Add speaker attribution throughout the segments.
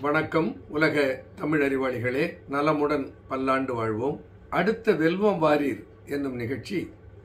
Speaker 1: வணக்கம் உலக தமிழ் அறிவாளிகளே, நலமுடன் பல்லாண்டு வாழ்வோம். அடுத்த வெல்வம் வாரீர் என்னும் நிகழ்ச்சி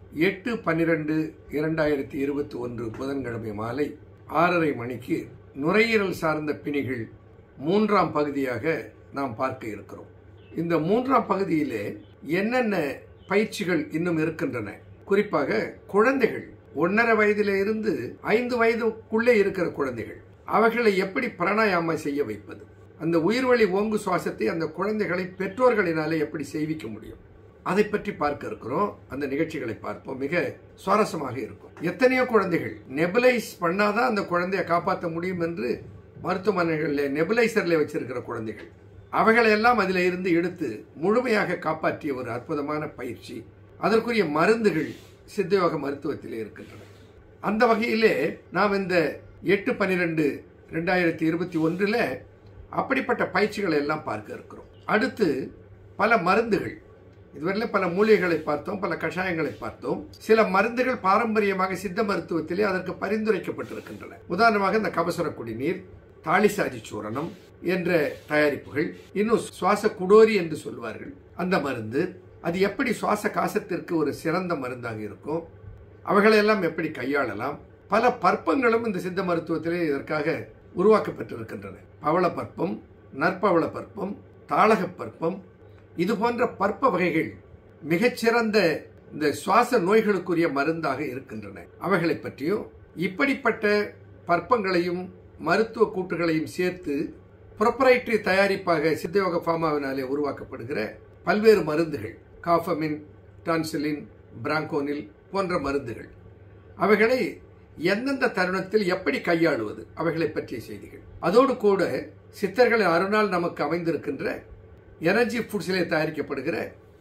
Speaker 1: 8/12/2021 புதன்கிழமை மாலை 6:30 மணிக்கு நுரையீரல் சார்ந்த பிணிகள் 3ஆம் பகுதியாக நாம் பார்க்க இருக்கிறோம். இந்த 3ஆம் பகுதியிலே என்னென்ன பயிற்சிகள் இன்னும் இருக்கின்றன, குறிப்பாக குழந்தைகள் 1.5 வயதிலிருந்து 5 வயதுக்குள்ளே இருக்கிற குழந்தைகள், அவர்களை எப்படி பிராணாயாம செய்ய வைப்பது, அந்த உயிர்வழி ஓங்கு சுவாசத்தை அந்த குழந்தைகளை பெற்றோர்களினாலே எப்படி செய்விக்க முடியும், அதை பற்றி பார்க்க இருக்கிறோம். அந்த நிகழ்ச்சிகளை பார்ப்போம். மிக சுவாரஸ்யமாக இருக்கும். எத்தனையோ குழந்தைகள் நெபுலைஸ் பண்ணாதான் அந்த குழந்தையை காப்பாற்ற முடியும் என்று மருத்துவமனைகளில் நெபுலைசர்ல வச்சிருக்கிற குழந்தைகள், அவைகளை எல்லாம் அதில் இருந்து எடுத்து முழுமையாக காப்பாற்றிய ஒரு அற்புதமான பயிற்சி. அதற்குரிய மருந்துகள் சித்தயோக மருத்துவத்திலே இருக்கின்றன. அந்த வகையிலே நாம் இந்த 8/12/2021 அப்படிப்பட்ட பயிற்சிகளை எல்லாம் பார்க்க இருக்கிறோம். அடுத்து பல மருந்துகள், இதுவரையில பல மூலிகைகளை பார்த்தோம், பல கஷாயங்களை பார்த்தோம். சில மருந்துகள் பாரம்பரியமாக சித்த மருத்துவத்திலே அதற்கு பரிந்துரைக்கப்பட்டிருக்கின்றன. உதாரணமாக இந்த கபசுர குடிநீர், தாளிசாதி சூரணம் என்ற தயாரிப்புகள், இன்னும் சுவாச குடோரி என்று சொல்வார்கள் அந்த மருந்து, அது எப்படி சுவாச காசத்திற்கு ஒரு சிறந்த மருந்தாக இருக்கும், அவைகளெல்லாம் எப்படி கையாளலாம். பல பற்பங்களும் இந்த சித்த மருத்துவத்திலே இதற்காக உருவாக்கப்பட்டிருக்கின்றன. பவள பற்பம், நற்பவள பற்பம், தாளக பற்பம், இது போன்ற பற்ப வகைகள் மிகச்சிறந்த இந்த சுவாச நோய்களுக்குரிய மருந்தாக இருக்கின்றன. அவைகளை பற்றியும் இப்படிப்பட்ட பற்பங்களையும் மருத்துவ கூட்டுகளையும் சேர்த்து புரொப்ரைட்டரி தயாரிப்பாக சித்தயோக ஃபார்மாவினாலே உருவாக்கப்படுகிற பல்வேறு மருந்துகள், காஃபமின், டான்சிலின், பிராங்கோனில் போன்ற மருந்துகள், அவைகளை எந்தெந்த தருணத்தில் எப்படி கையாளுவது, அவைகளை பற்றிய செய்திகள். அதோடு கூட சித்தர்களின் அருளால் நமக்கு அமைந்திருக்கின்ற எனர்ஜி ஃபுட்ஸிலே தயாரிக்கப்படுகிற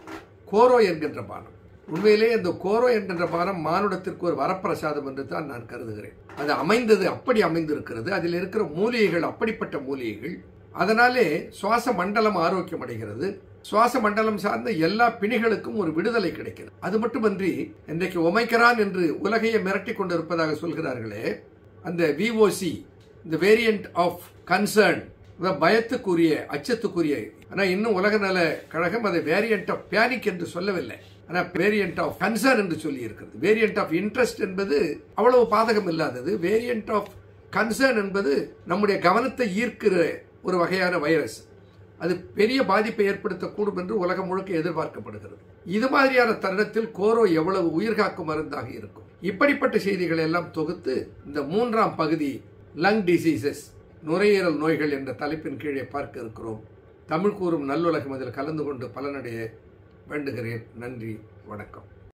Speaker 1: கோரோ என்கின்ற பானம். உண்மையிலே இந்த கோரோ என்கின்ற பானம் மானுடத்திற்கு ஒரு வரப்பிரசாதம் என்று தான் நான் கருதுகிறேன். அது அப்படி அமைந்திருக்கிறது. அதில் இருக்கிற மூலிகைகள் அப்படிப்பட்ட மூலிகைகள். அதனாலே சுவாச மண்டலம் ஆரோக்கியம் அடைகிறது. சுவாச மண்டலம் சார்ந்த எல்லா பிணிகளுக்கும் ஒரு விடுதலை கிடைக்கிறது. அது மட்டுமன்றி இன்றைக்கு ஒமைக்ரான் என்று உலகையை மிரட்டி கொண்டிருப்பதாக சொல்கிறார்களே, அந்த VOC, இந்த வேரியன்ட் ஆஃப் கன்சர்ன், பயத்துக்குரிய அச்சத்துக்குரிய, ஆனால் இன்னும் உலக நல கழகம் அதை வேரியன்ட் ஆஃப் பேனிக் என்று சொல்லவில்லை, ஆனால் வேரியன்ட் ஆஃப் கன்சர்ன் என்று சொல்லி இருக்கிறது. வேரியன்ட் ஆஃப் இன்ட்ரெஸ்ட் என்பது அவ்வளவு பாதகம் இல்லாதது. வேரியன்ட் ஆஃப் கன்சர்ன் என்பது நம்முடைய கவனத்தை ஈர்க்கிற ஒரு வகையான வைரஸ். அது பெரிய பாதிப்பை ஏற்படுத்தக்கூடும் என்று உலகம் முழுக்க எதிர்பார்க்கப்படுகிறது. இது மாதிரியான தருணத்தில் கோரோ எவ்வளவு உயிர்காக்கும் மருந்தாக இருக்கும். இப்படிப்பட்ட செய்திகளை எல்லாம் தொகுத்து இந்த 3ஆம் பகுதி லங் டிசீசஸ், நுரையீரல் நோய்கள் என்ற தலைப்பின் கீழே பார்க்க இருக்கிறோம். தமிழ் கூறும் நல்லுலகம் அதில் கலந்து கொண்டு பலனடைய வேண்டுகிறேன். நன்றி, வணக்கம்.